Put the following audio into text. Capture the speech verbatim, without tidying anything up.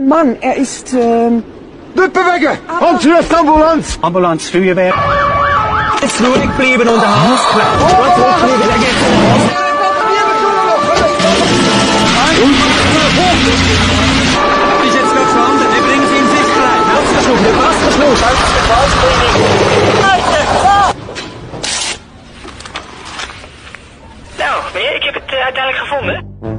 Mann, er ist, ähm... Nicht bewegen! Hans, ruft Ambulanz! Ambulanz, Feuerwehr. Jetzt ruhig bleiben und den Hals klemmen. Gut hochbleiben, dann geht's in den Hals. Ist jetzt gerade gestanden, wir bringen Sie in Sicherheit. Hauptverschluss, nicht Wasserschluss. Nou, ben je? Ik heb het uh, uiteindelijk gevonden.